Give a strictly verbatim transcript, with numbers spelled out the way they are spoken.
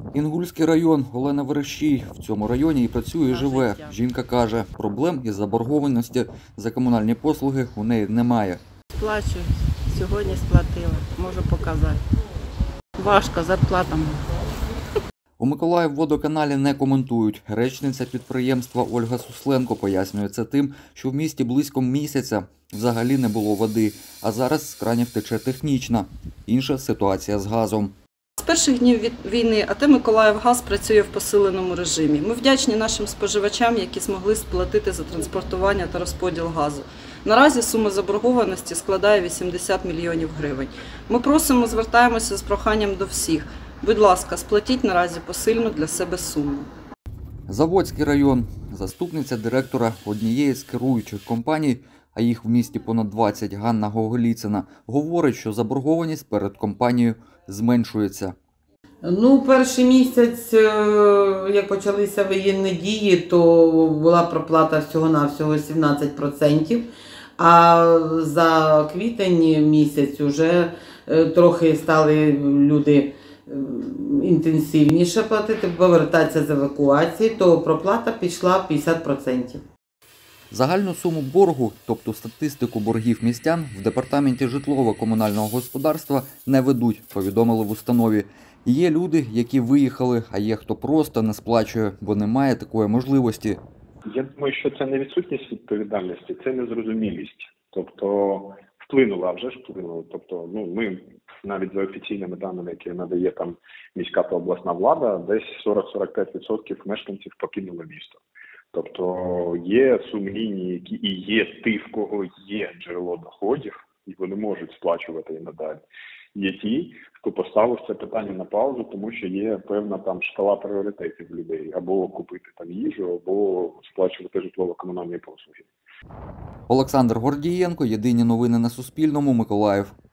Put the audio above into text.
Інгульський район, Олена Верещій. В цьому районі і працює, і живе. Жінка каже, проблем із заборгованості за комунальні послуги у неї немає. Сплачую. Сьогодні сплатила. Можу показати. Важко, зарплата мала. У Миколаївводоканалі не коментують. Речниця підприємства Ольга Сусленко пояснює це тим, що в місті близько місяця взагалі не було води, а зараз з кранів тече технічна. Інша ситуація з газом. З перших днів від війни АТ «Миколаївгаз» працює в посиленому режимі. Ми вдячні нашим споживачам, які змогли сплатити за транспортування та розподіл газу. Наразі сума заборгованості складає вісімдесят мільйонів гривень. Ми просимо, звертаємося з проханням до всіх. Будь ласка, сплатіть наразі посильну для себе суму. Заводський район. Заступниця директора однієї з керуючих компаній, а їх в місті понад двадцять, Ганна Гоголіцина, говорить, що заборгованість перед компанією зменшується. Ну, перший місяць, як почалися воєнні дії, то була проплата всього-навсього сімнадцять відсотків, а за квітень місяць вже трохи стали люди інтенсивніше платити, повертатися з евакуації, то проплата пішла п'ятдесят відсотків. Загальну суму боргу, тобто статистику боргів містян, в департаменті житлово-комунального господарства не ведуть, повідомили в установі. Є люди, які виїхали, а є хто просто не сплачує, бо немає такої можливості. Я думаю, що це не відсутність відповідальності, це незрозумілість. Тобто вплинула, а вже ж вплинула. Тобто, ну, ми навіть за офіційними даними, які надає там міська та обласна влада, десь сорок-сорок п'ять відсотків мешканців покинуло місто. Тобто є сумлінні, які і є ті, в кого є джерело доходів, і вони можуть сплачувати і надалі. Є ті, хто поставив це питання на паузу, тому що є певна там шкала пріоритетів людей. Або купити там їжу, або сплачувати житлово-комунальні послуги. Олександр Гордієнко, Єдині новини на Суспільному, Миколаїв.